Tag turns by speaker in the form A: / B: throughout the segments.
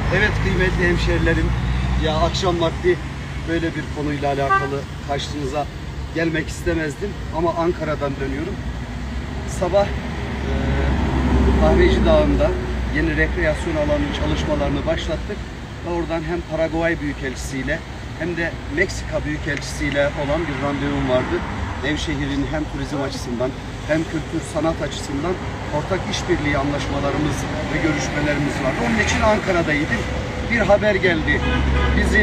A: Evet kıymetli hemşerilerim, ya akşam vakti böyle bir konuyla alakalı karşınıza gelmek istemezdim ama Ankara'dan dönüyorum. Sabah Kahveci Dağı'nda yeni rekreasyon alanının çalışmalarını başlattık ve oradan hem Paraguay Büyükelçisiyle hem de Meksika Büyükelçisiyle olan bir randevum vardı. Nevşehir'in hem turizm açısından hem kültür sanat açısından ortak işbirliği anlaşmalarımız ve görüşmelerimiz var. Onun için Ankara'daydım. Bir haber geldi. Bizim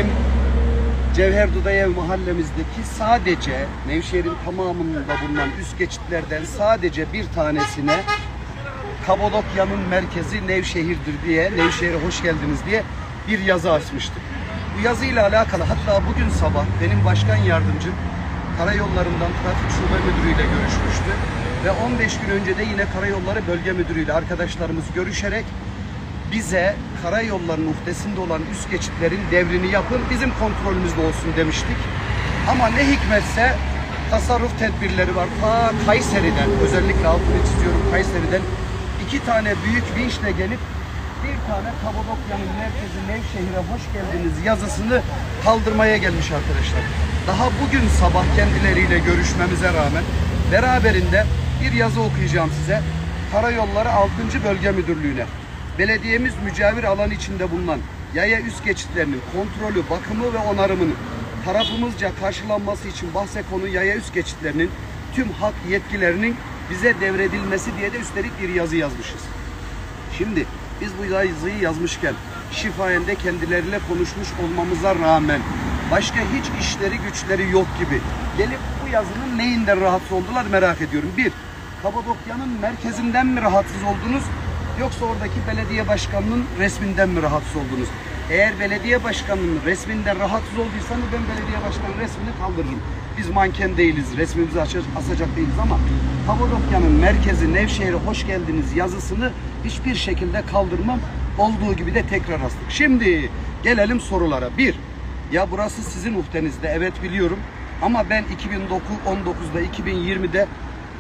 A: Cevher Dudayev mahallemizdeki sadece Nevşehir'in tamamında bulunan üst geçitlerden sadece bir tanesine Kapadokya'nın merkezi Nevşehir'dir diye, Nevşehir'e hoş geldiniz diye bir yazı açmıştık. Bu yazıyla alakalı hatta bugün sabah benim başkan yardımcım Karayollarından Trafik Şube Müdürü'yle görüşmüştü. Ve 15 gün önce de yine Karayolları Bölge Müdürü'yle arkadaşlarımız görüşerek bize karayollarının uhdesinde olan üst geçitlerin devrini yapın, bizim kontrolümüzde olsun demiştik. Ama ne hikmetse tasarruf tedbirleri var. Ta Kayseri'den, özellikle altını çiziyorum, Kayseri'den 2 tane büyük vinçle gelip bir tane Kapadokya'nın merkezi Nevşehir'e hoş geldiniz yazısını kaldırmaya gelmiş arkadaşlar. Daha bugün sabah kendileriyle görüşmemize rağmen beraberinde bir yazı okuyacağım size. Karayolları 6. Bölge Müdürlüğü'ne, belediyemiz mücavir alan içinde bulunan yaya üst geçitlerinin kontrolü, bakımı ve onarımının tarafımızca karşılanması için bahse konu yaya üst geçitlerinin tüm hak yetkilerinin bize devredilmesi diye de üstelik bir yazı yazmışız. Şimdi biz bu yazıyı yazmışken şifayen de kendileriyle konuşmuş olmamıza rağmen başka hiç işleri güçleri yok gibi gelip bu yazının neyinden rahatsız oldular merak ediyorum. Bir, Kapadokya'nın merkezinden mi rahatsız oldunuz yoksa oradaki belediye başkanının resminden mi rahatsız oldunuz? Eğer belediye başkanının resminden rahatsız olduysanız ben belediye başkanının resmini kaldırırım. Biz manken değiliz, resmimizi asacak değiliz ama Kapadokya'nın merkezi Nevşehir'e hoş geldiniz yazısını hiçbir şekilde kaldırmam. Olduğu gibi de tekrar astık. Şimdi gelelim sorulara. Bir, ya burası sizin uhdenizde, evet biliyorum ama ben 2019'da 2020'de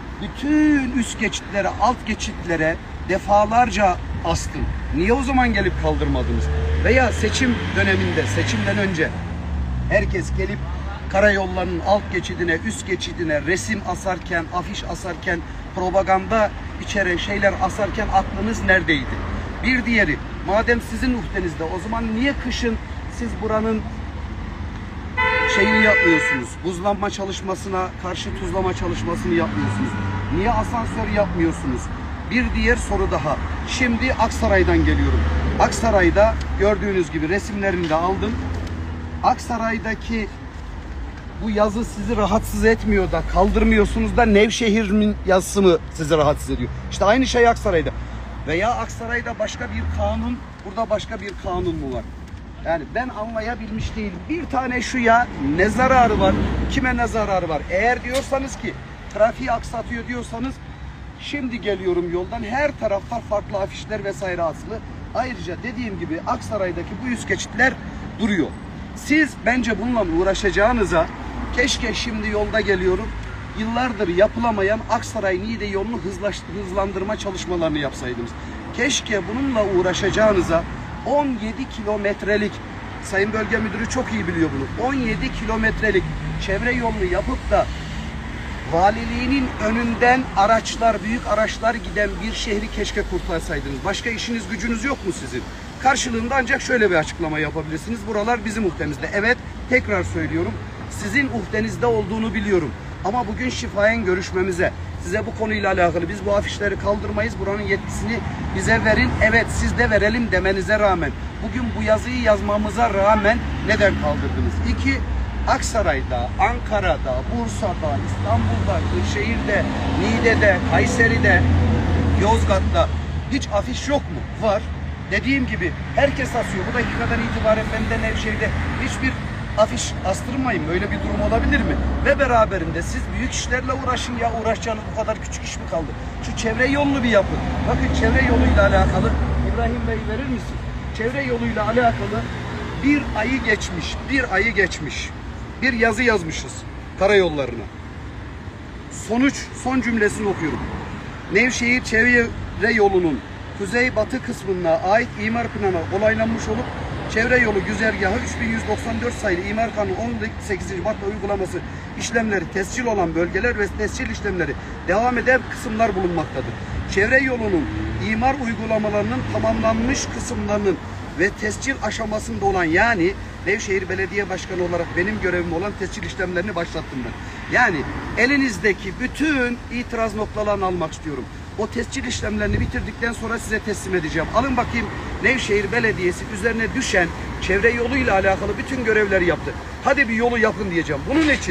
A: bütün üst geçitlere, alt geçitlere defalarca astım. Niye o zaman gelip kaldırmadınız? Veya seçim döneminde, seçimden önce herkes gelip karayollarının alt geçidine, üst geçidine resim asarken, afiş asarken, propaganda içeren şeyler asarken aklınız neredeydi? Bir diğeri, madem sizin uhdenizde o zaman niye kışın siz buranın şeyini yapmıyorsunuz? Buzlanma çalışmasına karşı tuzlama çalışmasını yapmıyorsunuz. Niye asansör yapmıyorsunuz? Bir diğer soru daha. Şimdi Aksaray'dan geliyorum. Aksaray'da gördüğünüz gibi resimlerini de aldım. Aksaray'daki bu yazı sizi rahatsız etmiyor da kaldırmıyorsunuz da Nevşehir'in yazısı mı sizi rahatsız ediyor? İşte aynı şey Aksaray'da. Veya Aksaray'da başka bir kanun, burada başka bir kanun mu var? Yani ben anlayabilmiş değilim. Bir tane şu ya ne zararı var? Kime ne zararı var? Eğer diyorsanız ki trafiği aksatıyor diyorsanız şimdi geliyorum yoldan her tarafta farklı afişler vesaire asılı. Ayrıca dediğim gibi Aksaray'daki bu üst geçitler duruyor. Siz bence bununla uğraşacağınıza keşke şimdi yolda geliyorum yıllardır yapılamayan Aksaray-Niğde yolunu hızlandırma çalışmalarını yapsaydınız. Keşke bununla uğraşacağınıza 17 kilometrelik, Sayın Bölge Müdürü çok iyi biliyor bunu, 17 kilometrelik çevre yolunu yapıp da valiliğinin önünden araçlar, büyük araçlar giden bir şehri keşke kurtarsaydınız. Başka işiniz gücünüz yok mu sizin? Karşılığında ancak şöyle bir açıklama yapabilirsiniz. Buralar bizim uhdemizde. Evet, tekrar söylüyorum. Sizin uhdenizde olduğunu biliyorum. Ama bugün şifayen görüşmemize, size bu konuyla alakalı biz bu afişleri kaldırmayız, buranın yetkisini bize verin, evet siz de verelim demenize rağmen, bugün bu yazıyı yazmamıza rağmen neden kaldırdınız? İki, Aksaray'da, Ankara'da, Bursa'da, İstanbul'da, Kırşehir'de, Niğde'de, Kayseri'de, Yozgat'ta hiç afiş yok mu? Var. Dediğim gibi herkes asıyor. Bu dakikadan itibaren ben de Nevşehir'de hiçbir afiş astırmayın. Böyle bir durum olabilir mi? Ve beraberinde siz büyük işlerle uğraşın ya, uğraşacağınız bu kadar küçük iş mi kaldı? Şu çevre yolunu bir yapın. Bakın çevre yoluyla alakalı, İbrahim Bey verir misin? Çevre yoluyla alakalı bir ayı geçmiş. Bir yazı yazmışız karayollarına. Son cümlesini okuyorum. Nevşehir çevre yolunun kuzey-batı kısmına ait imar planı onaylanmış olup çevre yolu güzergahı 3194 sayılı İmar Kanunu 18. madde uygulaması işlemleri tescil olan bölgeler ve tescil işlemleri devam eden kısımlar bulunmaktadır. Çevre yolunun imar uygulamalarının tamamlanmış kısımlarının ve tescil aşamasında olan, yani Nevşehir Belediye Başkanı olarak benim görevim olan tescil işlemlerini başlattım ben. Yani elinizdeki bütün itiraz noktalarını almak istiyorum. O tescil işlemlerini bitirdikten sonra size teslim edeceğim. Alın bakayım, Nevşehir Belediyesi üzerine düşen çevre yoluyla alakalı bütün görevleri yaptı. Hadi bir yolu yapın diyeceğim. Bunun için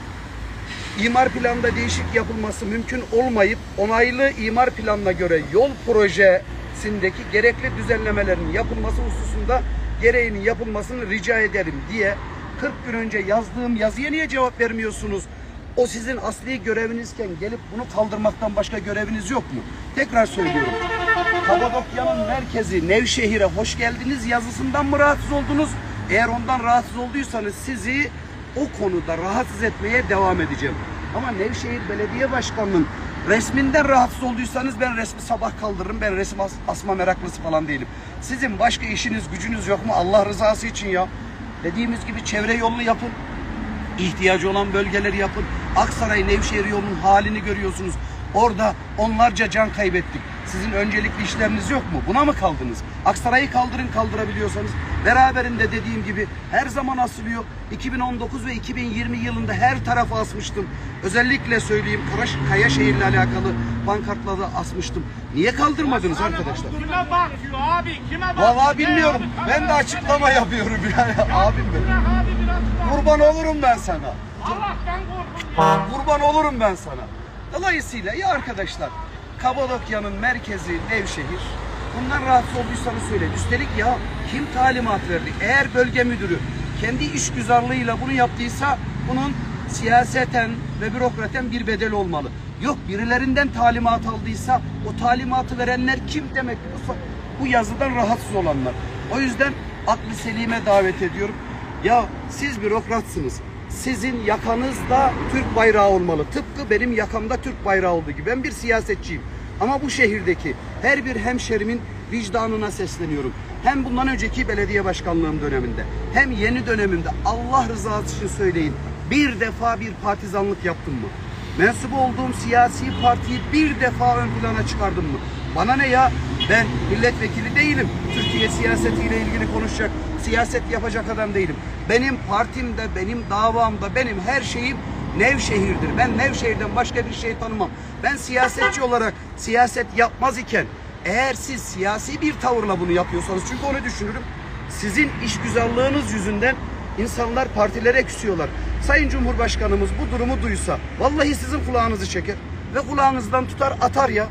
A: imar planında değişik yapılması mümkün olmayıp onaylı imar planına göre yol projesindeki gerekli düzenlemelerin yapılması hususunda gereğinin yapılmasını rica ederim diye 40 gün önce yazdığım yazıya niye cevap vermiyorsunuz? O sizin asli görevinizken gelip bunu kaldırmaktan başka göreviniz yok mu? Tekrar söylüyorum. Kapadokya'nın merkezi Nevşehir'e hoş geldiniz yazısından mı rahatsız oldunuz? Eğer ondan rahatsız olduysanız sizi o konuda rahatsız etmeye devam edeceğim. Ama Nevşehir Belediye Başkanı'nın resminden rahatsız olduysanız ben resmi sabah kaldırırım. Ben resim asma meraklısı falan değilim. Sizin başka işiniz gücünüz yok mu? Allah rızası için ya. Dediğimiz gibi çevre yolunu yapın. İhtiyacı olan bölgeleri yapın. Aksaray Nevşehir yolunun halini görüyorsunuz. Orada onlarca can kaybettik. Sizin öncelikli işleriniz yok mu? Buna mı kaldınız? Aksaray'ı kaldırın, kaldırabiliyorsanız. Beraberinde dediğim gibi her zaman asılıyor. 2019 ve 2020 yılında her tarafa asmıştım. Özellikle söyleyeyim, Kayaşehir'le alakalı pankartları asmıştım. Niye kaldırmadınız arkadaşlar?
B: Kime bakıyor abi? Kime bakıyor?
A: Vallahi bilmiyorum. Ben de açıklama yapıyorum yani abim benim. Kurban olurum ben sana.
B: Allah'tan korkun.
A: Kurban olurum ben sana. Dolayısıyla ya arkadaşlar, Kapadokya'nın merkezi Nevşehir. Bundan rahatsız olduysanız söyleyin. Üstelik ya kim talimat verdi? Eğer bölge müdürü kendi işgüzarlığıyla bunu yaptıysa bunun siyaseten ve bürokraten bir bedeli olmalı. Yok, birilerinden talimat aldıysa o talimatı verenler kim demek? Bu yazıdan rahatsız olanlar. O yüzden aklı selime davet ediyorum. Ya siz bürokratsınız. Sizin yakanızda Türk bayrağı olmalı. Tıpkı benim yakamda Türk bayrağı olduğu gibi. Ben bir siyasetçiyim. Ama bu şehirdeki her bir hemşerimin vicdanına sesleniyorum. Hem bundan önceki belediye başkanlığım döneminde hem yeni dönemimde Allah rızası için söyleyin. Bir defa bir partizanlık yaptım mı? Mensup olduğum siyasi partiyi bir defa ön plana çıkardım mı? Bana ne ya? Ben milletvekili değilim. Türkiye siyasetiyle ilgili konuşacak, siyaset yapacak adam değilim. Benim partimde, benim davamda, benim her şeyim Nevşehir'dir. Ben Nevşehir'den başka bir şey tanımam. Ben siyasetçi olarak siyaset yapmaz iken eğer siz siyasi bir tavırla bunu yapıyorsanız, çünkü onu düşünürüm, sizin işgüzarlığınız yüzünden insanlar partilere küsüyorlar. Sayın Cumhurbaşkanımız bu durumu duysa vallahi sizin kulağınızı çeker ve kulağınızdan tutar atar ya.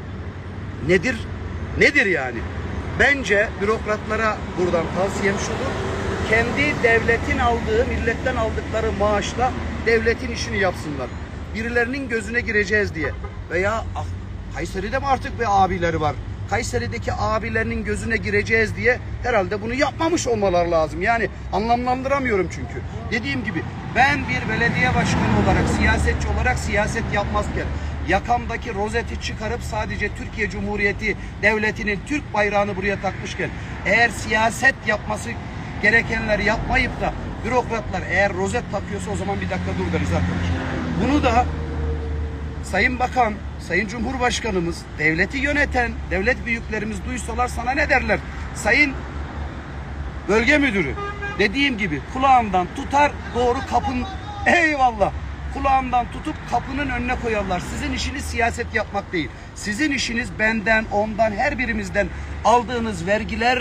A: Nedir? Nedir yani? Bence bürokratlara buradan tavsiyem şudur. Kendi devletin aldığı, milletten aldıkları maaşla devletin işini yapsınlar. Birilerinin gözüne gireceğiz diye. Veya Kayseri'de mi artık bir abileri var? Kayseri'deki abilerinin gözüne gireceğiz diye herhalde bunu yapmamış olmaları lazım. Yani anlamlandıramıyorum çünkü. Dediğim gibi ben bir belediye başkanı olarak, siyasetçi olarak siyaset yapmazken yakamdaki rozeti çıkarıp sadece Türkiye Cumhuriyeti Devleti'nin Türk bayrağını buraya takmışken eğer siyaset yapması gerekenleri yapmayıp da bürokratlar eğer rozet takıyorsa o zaman bir dakika dur deriz arkadaşlar. Bunu da Sayın Bakan, Sayın Cumhurbaşkanımız, devleti yöneten devlet büyüklerimiz duysalar sana ne derler? Sayın Bölge Müdürü, dediğim gibi kulağından tutar doğru eyvallah, kulağından tutup kapının önüne koyarlar. Sizin işiniz siyaset yapmak değil. Sizin işiniz benden, ondan, her birimizden aldığınız vergiler,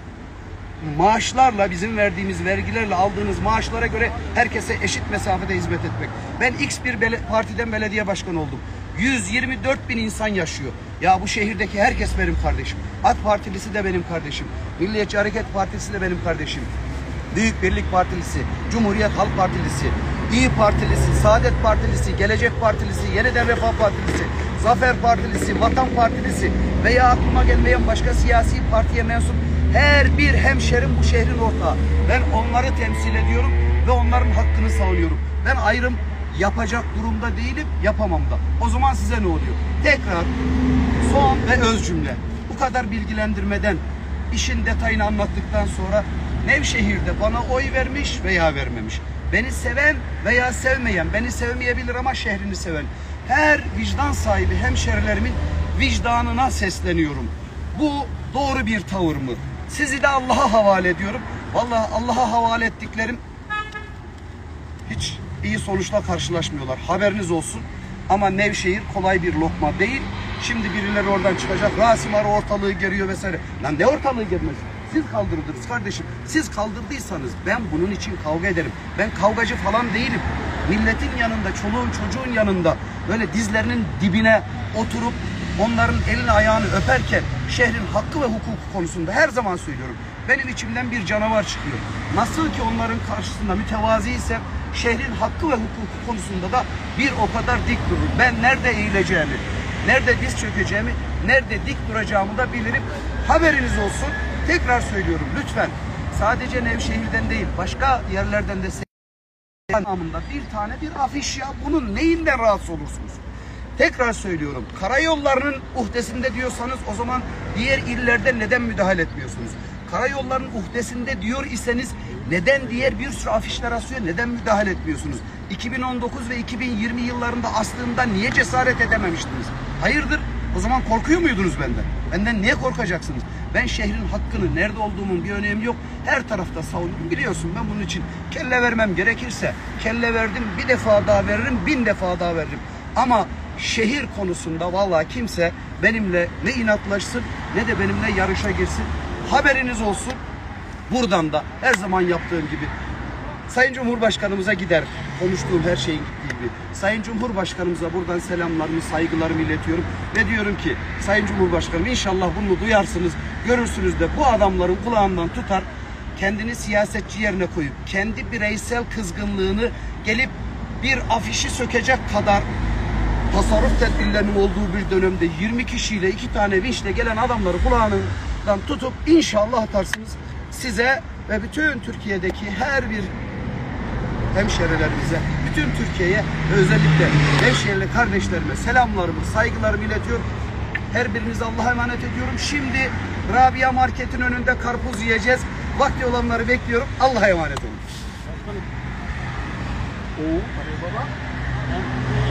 A: maaşlarla, bizim verdiğimiz vergilerle aldığınız maaşlara göre herkese eşit mesafede hizmet etmek. Ben X bir partiden belediye başkanı oldum. 124 bin insan yaşıyor. Ya bu şehirdeki herkes benim kardeşim. AK Partilisi de benim kardeşim. Milliyetçi Hareket Partisi de benim kardeşim. Büyük Birlik Partilisi, Cumhuriyet Halk Partilisi, İyi Partilisi, Saadet Partilisi, Gelecek Partilisi, Yeniden Refah Partilisi, Zafer Partilisi, Vatan Partilisi veya aklıma gelmeyen başka siyasi partiye mensup her bir hemşerim bu şehrin ortağı. Ben onları temsil ediyorum ve onların hakkını savunuyorum. Ben ayrım yapacak durumda değilim, yapamam da. O zaman size ne oluyor? Tekrar son ve öz cümle. Bu kadar bilgilendirmeden, işin detayını anlattıktan sonra Nevşehir'de bana oy vermiş veya vermemiş, beni seven veya sevmeyen, beni sevmeyebilir ama şehrini seven her vicdan sahibi hemşerilerimin vicdanına sesleniyorum. Bu doğru bir tavır mı? Sizi de Allah'a havale ediyorum. Vallahi Allah'a havale ettiklerim hiç iyi sonuçla karşılaşmıyorlar. Haberiniz olsun. Ama Nevşehir kolay bir lokma değil. Şimdi birileri oradan çıkacak. Rasim Ara ortalığı geriyor vesaire. Lan ne ortalığı germez? Siz kaldırdınız kardeşim. Siz kaldırdıysanız ben bunun için kavga ederim. Ben kavgacı falan değilim. Milletin yanında, çoluğun çocuğun yanında böyle dizlerinin dibine oturup onların elini ayağını öperken şehrin hakkı ve hukuku konusunda her zaman söylüyorum. Benim içimden bir canavar çıkıyor. Nasıl ki onların karşısında mütevazi ise şehrin hakkı ve hukuku konusunda da bir o kadar dik durur. Ben nerede eğileceğimi, nerede diz çökeceğimi, nerede dik duracağımı da bilirim. Haberiniz olsun. Tekrar söylüyorum lütfen. Sadece Nevşehir'den değil, başka yerlerden de anlamında bir tane bir afiş ya. Bunun neyinden rahatsız olursunuz? Tekrar söylüyorum. Karayollarının uhdesinde diyorsanız o zaman diğer illerde neden müdahale etmiyorsunuz? Karayollarının uhdesinde diyor iseniz neden diğer bir sürü afişler asıyor? Neden müdahale etmiyorsunuz? 2019 ve 2020 yıllarında aslında niye cesaret edememiştiniz? Hayırdır? O zaman korkuyor muydunuz benden? Benden niye korkacaksınız? Ben şehrin hakkını, nerede olduğumun bir önemi yok. Her tarafta savunurum. Biliyorsun ben bunun için kelle vermem gerekirse kelle verdim, bir defa daha veririm, 1000 defa daha veririm. Ama şehir konusunda vallahi kimse benimle ne inatlaşsın ne de benimle yarışa girsin. Haberiniz olsun. Buradan da her zaman yaptığım gibi Sayın Cumhurbaşkanımıza gider. Konuştuğum her şeyin gittiği gibi. Sayın Cumhurbaşkanımıza buradan selamlarımı, saygılarımı iletiyorum. Ve diyorum ki Sayın Cumhurbaşkanım inşallah bunu duyarsınız. Görürsünüz de bu adamların kulağından tutar. Kendini siyasetçi yerine koyup kendi bireysel kızgınlığını gelip bir afişi sökecek kadar tasarruf tedbirlerinin olduğu bir dönemde 20 kişiyle 2 tane vinçle gelen adamları kulağından tutup inşallah atarsınız. Size ve bütün Türkiye'deki her bir hemşerilerimize, bütün Türkiye'ye ve özellikle Nevşehirli kardeşlerime selamlarımı, saygılarımı iletiyorum. Her birinizi Allah'a emanet ediyorum. Şimdi Rabia Market'in önünde karpuz yiyeceğiz. Vakti olanları bekliyorum. Allah'a emanet olun.
B: Oo, baba.